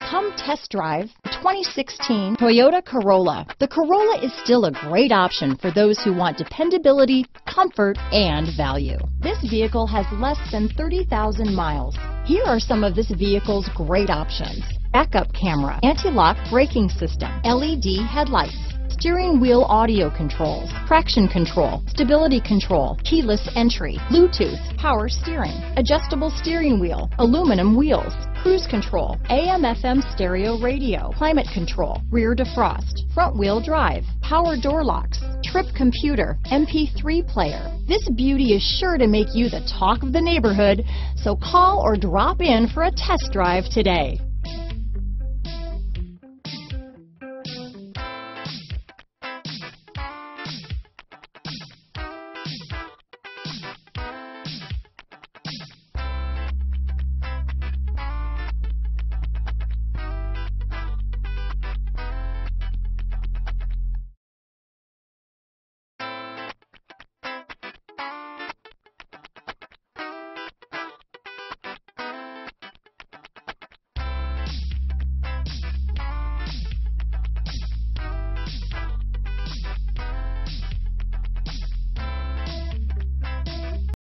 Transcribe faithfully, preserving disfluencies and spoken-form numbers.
Come test drive the twenty sixteen Toyota Corolla. The Corolla is still a great option for those who want dependability, comfort, and value. This vehicle has less than thirty thousand miles. Here are some of this vehicle's great options: backup camera, anti-lock braking system, L E D headlights, steering wheel audio controls, traction control, stability control, keyless entry, Bluetooth, power steering, adjustable steering wheel, aluminum wheels, cruise control, A M F M stereo radio, climate control, rear defrost, front wheel drive, power door locks, trip computer, M P three player. This beauty is sure to make you the talk of the neighborhood, so call or drop in for a test drive today.